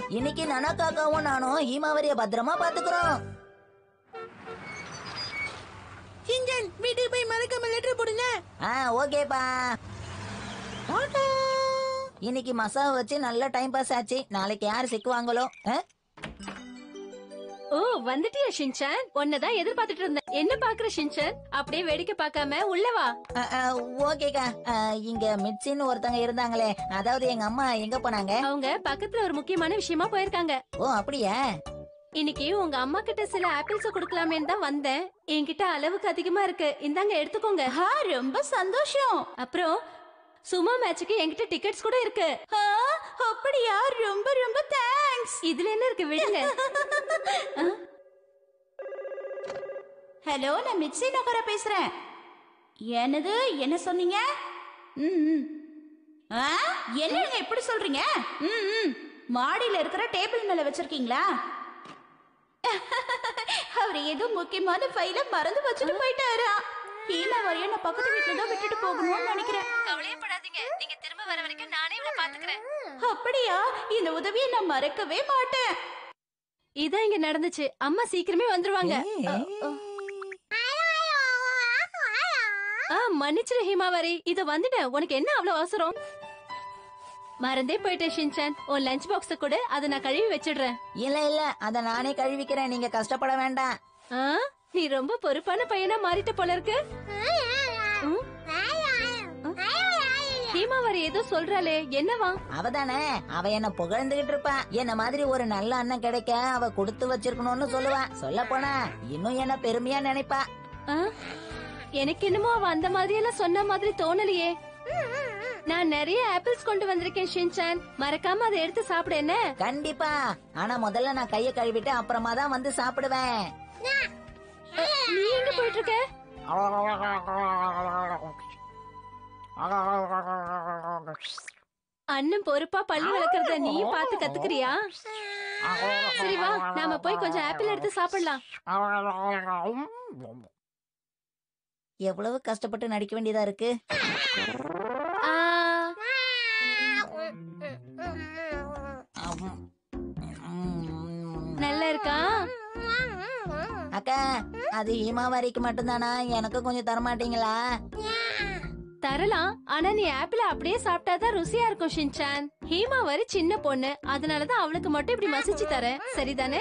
இன்னைக்கு நனக்காக்காவும் நானும் ஹீமாவரிய பத்திரமா பாத்துக்கிறோம். ஷின்சான், வீட்டுக்கு போய் மறக்காம லெட்டர் போடுங்க. ஓகேப்பா. இன்னைக்கு மசாவை வச்சு நல்ல டைம் பாஸ் ஆச்சு. நாளைக்கு யாரு சிக்குவாங்களோ? ஓ, வந்துட்டியா ஷின்சான்? உன்னதான் எதிர்பார்த்துட்டு இருந்தேன். என்ன பாக்குற ஷின்சான்? அப்படியே வேடிக்கை பார்க்காம உள்ள வா. ஓகேக்கா. இங்க மிட்சின்னு ஒருத்தங்க இருந்தாங்களே, அதாவது எங்க அம்மா எங்க போனாங்க? அவங்க பக்கத்துல ஒரு முக்கியமான விஷயமா போயிருக்காங்க. ஓ அப்படியா? இன்னைக்கு உங்க அம்மா கிட்ட சில ஆப்பிள்ஸ் கொடுக்கலாமேன்னு தான் வந்தேன். என்கிட்ட அளவுக்கு அதிகமா இருக்கு, இந்தாங்க எடுத்துக்கோங்க. ரொம்ப சந்தோஷம். அப்புறம் சும்மா மேட்சுக்கு என்கிட்ட டிக்கெட்ஸ் கூட இருக்கு. அப்படியா? ரொம்ப ரொம்ப தேங்க்ஸ். இதுல என்ன இருக்கு, விடுங்க. ஹலோ, நான் மிட்சி நகர பேசுறேன். என்னது, என்ன சொன்னீங்க? என்னங்க எப்படி சொல்றீங்க? மாடியில இருக்கிற டேபிள் மேல வச்சிருக்கீங்களா? அவர் ஏதோ முக்கியமான ஃபைல மறந்து வச்சுட்டு போயிட்டாரா? ஹீமா வரையும் நான் பக்கத்து வீட்டுல தான் விட்டுட்டு போகணும்னு நினைக்கிறேன். கவலையப்படாதீங்க, நீங்க திரும்ப வர வரைக்கும் நானே இவளை பாத்துக்கிறேன். அப்படியா? இந்த உதவியை நான் மறக்கவே மாட்டேன். இதான் இங்க நடந்துச்சு. அம்மா சீக்கிரமே வந்துருவாங்க. மன்னிச்சிரு ஹீமாவரி, இத வந்துட்டேன். உனக்கு என்ன அவ்வளவு அவசரம்? மறந்தே போயிட்டேன் ஷின்சான். உன் லஞ்ச் பாக்ஸ கூட அதை நான் கழுவி வச்சிடுறேன். இல்ல அத நானே கழுவிக்கிறேன், நீங்க கஷ்டப்பட வேண்டாம். நீ ரொம்ப பொறுப்பான பையனா மாறிட்ட போல இருக்கு. ஹீமாவரி ஏதோ சொல்றாளே, என்னவா? அவதானே, அவ என்ன புகழ்ந்துகிட்டு இருப்பா. என்ன மாதிரி ஒரு நல்ல அண்ணன் கிடைக்க அவ கொடுத்து வச்சிருக்கணும்னு சொல்லுவா. சொல்ல போனா இன்னும் என்ன பெருமையா நினைப்பா. எனக்கு என்னமோ அவ அந்த மாதிரி எல்லாம் சொன்ன மாதிரி தோணலையே. நான் நிறைய ஆப்பிள்ஸ் கொண்டு வந்திருக்கேன் ஷின்சான், மறக்காம அதை எடுத்து சாப்பிடு. என்ன? கண்டிப்பா. ஆனா முதல்ல நான் கைய கழுவிட்டு அப்புறமா தான் வந்து சாப்பிடுவேன். நீ எங்க போயிட்டு இருக்க? அண்ணன் பொறுப்பா பல்லு விளக்குறத நீ பார்த்து கத்துக்கிறியா? சரி வா, நாம போய் கொஞ்சம் ஆப்பிள் எடுத்து சாப்பிடலாம். எவ்வளவு கஷ்டப்பட்டு நடிக்க வேண்டியதா இருக்கு. நல்லா இருக்கா? அக்கா, அது ஹீமாவரிக்கு மட்டும்தானா? எனக்கு கொஞ்சம் தரமாட்டீங்களா? தரலாம், ஆனா நீ ஆப்பிள அப்படியே சாப்பிட்டாதான் ருசியா இருக்கும் ஷின்சான். ஹீமாவரி சின்ன பொண்ணு, அதனாலதான் அவளுக்கு மட்டும் இப்படி மசிச்சு தரேன், சரிதானே?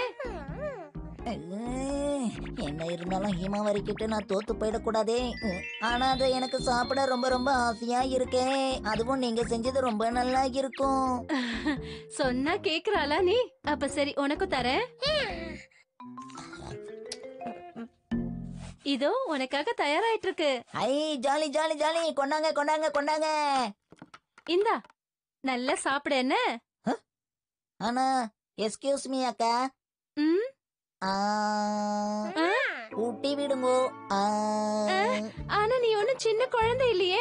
என்ன இருந்தாலும் ஹீமாவரி கிட்ட நான் தோத்து போயிடக்கூடாதே. ஆனா அது எனக்கு சாப்பிட ரொம்ப ரொம்ப ஆசையா இருக்கே. அதுவும் நீங்க செஞ்சது ரொம்ப நல்லா இருக்கும். சொன்னா கேக்குறாளா நீ? அப்ப சரி, உனக்கும் தரேன். இதோ உனக்காக தயாராயிட்டு இருக்கு. ஐ, ஜாலி ஜாலி ஜாலி. கொண்டாங்க கொண்டாங்க கொண்டாங்க. இந்தா, நல்லா சாப்பிட. என்ன? ஆனா எஸ்கியூஸ் மீ அக்கா. ஊட்டி விடுங்கோ. ஆனா நீ ஒன்னும் சின்ன குழந்தை இல்லையே.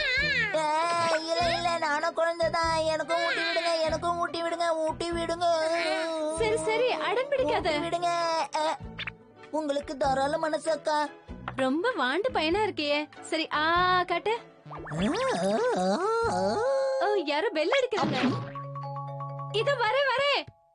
இல்ல நானும் குழந்தைதான். எனக்கும் ஊட்டி விடுங்க, எனக்கும் ஊட்டி விடுங்க, ஊட்டி விடுங்க. சரி சரி, அடம் பிடிக்காத. விடுங்க. உங்களுக்கு தாராள மனசு அக்கா. ரொம்ப வாண்டு பையனா இருக்கியே. சரி காட்டு. யாரோ பெல் அடிக்கிறாங்க. இது வரே.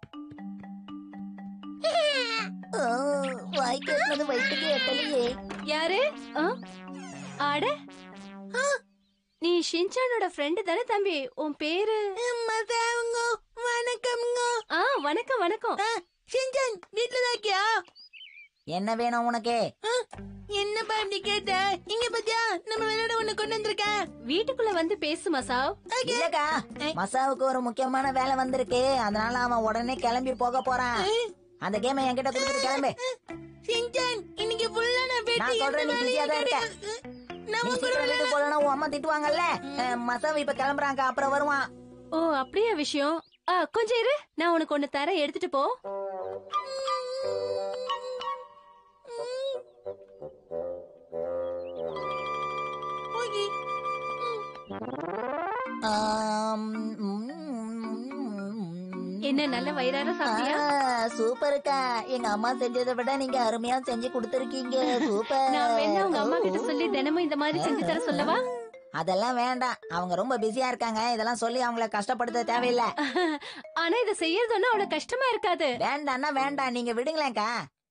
வாய்க்கு எட்டது வயிற்றுக்கு எட்டலையே. யாரு? ஆட, நீ ஷின்சானோட ஃப்ரெண்டு தானே தம்பி? உன் பேரு? வணக்கம்ங்க. வணக்கம் வணக்கம். ஷின்சான், வீட்டுல தான் இருக்கியா? என்ன வேணும் உனக்கு? என்னப்பா இப்படி கேட்ட? இங்க பாத்தியா, நம்ம விளையாட ஒண்ணு கொண்டு வந்திருக்கேன். வீட்டுக்குள்ள வந்து பேசு மசாவ். இல்லக்கா, மசாவுக்கு ஒரு முக்கியமான வேலை வந்திருக்கு. அதனால அவன் உடனே கிளம்பி போக போறான். அந்த கேமை என்கிட்ட கொடுத்துட்டு கிளம்பு. ஷின்சான், இன்னைக்கு ஃபுல்லா நான் சொல்றேன், நீ பிஸியா தான் இருக்க. நீ சீக்கிரம் வீட்டுக்கு போலனா உன் அம்மா திட்டுவாங்கல்ல. மசாவ் இப்ப கிளம்புறாங்க, அப்புறம் வருவான். ஓ அப்படியே விஷயம். கொஞ்சம் இரு, நான் உனக்கு ஒண்ணு தர, எடுத்துட்டு போ. என்ன நல்ல வயிறார சாப்பிட்டியா? சூப்பர்க்கா. எங்க அம்மா செஞ்சதை விட நீங்க அருமையா செஞ்சு கொடுத்திருக்கீங்க. சூப்பர். நான் வேணா உங்க அம்மா கிட்ட சொல்லி தினமும் இந்த மாதிரி செஞ்சு தர சொல்லவா? அதெல்லாம் வேண்டாம், அவங்க ரொம்ப பிஸியா இருக்காங்க. இதெல்லாம் சொல்லி அவங்கள கஷ்டப்படுத்த தேவையில்லை. ஆனா இத செய்யறது ஒண்ணும் அவ்வளவு கஷ்டமா இருக்காது. வேண்டாம்னா வேண்டாம், நீங்க விடுங்களேன்க்கா.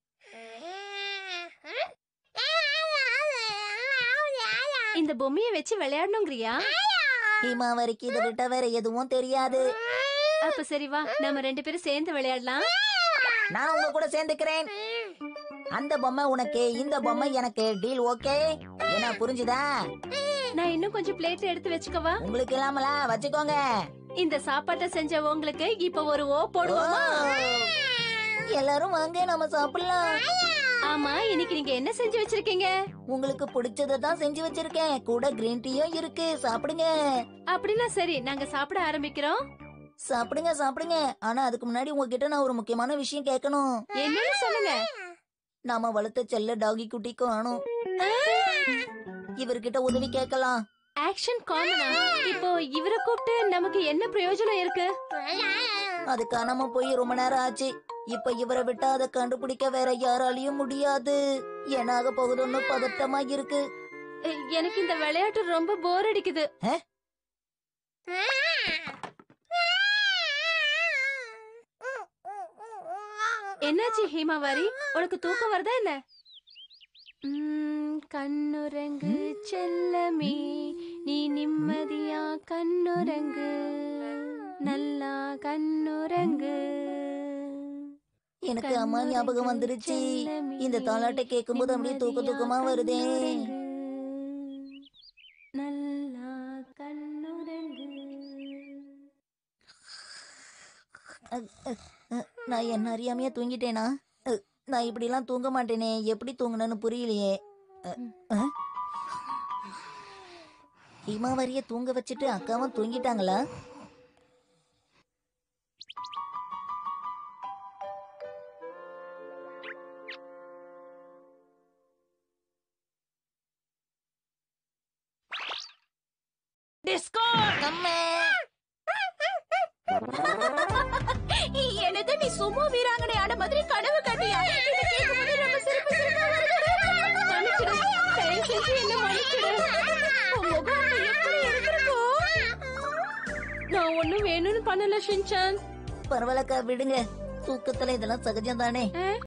இந்த பொம்மைய வச்சு விளையாடணுங்கிறியா? ஹீமாவரிக்கு இதை விட்ட வேற எதுவும் தெரியாது. அப்ப சரி வா, நம்ம 2 பேரும் சேர்ந்து விளையாடலாம். நான் உங்க கூட சேர்ந்துக்கிறேன். அந்த பொம்மை உனக்கு, இந்த பொம்மை எனக்கு. Deal okay? என்ன புரிஞ்சுதா? நான் இன்னும் கொஞ்சம் பிளேட் எடுத்து வச்சுக்கவா? உங்களுக்கு இல்லாமலா? வச்சுக்கோங்க. இந்த சாப்பாட்டை செஞ்ச உங்களுக்கு இப்ப ஒரு ஓ போடுவோமா? எல்லாரும் வாங்க, நம்ம சாப்பிடலாம். ஆமா, இன்னைக்கு நீங்க என்ன செஞ்சு வச்சிருக்கீங்க? உங்களுக்கு பிடிச்சதை தான் செஞ்சு வச்சிருக்கேன். கூட கிரீன் டீயும் இருக்கு. சாப்பிடுங்க. அப்படின்னா சரி, நாங்க சாப்பிட ஆரம்பிக்கிறோம். சாப்பிடுங்க சாப்பிடுங்க. ஆனா அதுக்கு முன்னாடி உங்ககிட்ட நான் ஒரு முக்கியமான விஷயம் கேட்கணும். என்னன்னு சொல்லுங்க. நாம வளர்த்த செல்ல டாகி குட்டி காணோம். இவர்கிட்ட உதவி கேட்கலாம். ஆக்ஷன் காமனா? இப்போ இவரை கூப்பிட்டு நமக்கு என்ன பிரயோஜனம் இருக்கு? அது காணாம போய் ரொம்ப நேரம் ஆச்சு. இப்ப இவரை விட்டா அதை கண்டுபிடிக்க வேற யாராலையும் முடியாது. என்னாக போகுதுன்னு பதட்டமா இருக்கு. எனக்கு இந்த விளையாட்டு ரொம்ப போர் அடிக்குது. என்னாச்சு ஹீமாவாரி, உனக்கு தூக்கம் வருதா என்ன? கண்ணுரங்கு செல்லமே, நீ நிம்மதியா கண்ணுரங்கு, நல்லா கண்ணுரங்கு. எனக்கு அம்மா ஞாபகம் வந்துருச்சு. இந்த தாலாட்டை கேட்கும்போது அப்படியே தூக்கமா வருதே. நல்லா கண்ணுரங்கு. நான் என்ன அறியாமையா தூங்கிட்டேனா? நான் இப்படி எல்லாம் தூங்க மாட்டேனே. எப்படி தூங்கணும்னு புரியலையே. ஹீமாவரிய தூங்க வச்சுட்டு அக்காவும் தூங்கிட்டாங்களா? என்னது, நீ சும்மா வீராங்கனை ஆட மாதிரி கனவு கட்டியா? இதை கேட்கும்போது ரொம்ப சிரிப்பு சிரிப்பா வருது. மன்னிச்சிடு, தயவு செஞ்சு என்ன மன்னிச்சிடு. உன் முகம் அங்க எப்படி இருந்திருக்கும்? நான் ஒண்ணும் வேணும்னு பண்ணல ஷின்சான். பரவாயில்லக்கா, விடுங்க. தூக்கத்துல இதெல்லாம் சகஜம் தானே.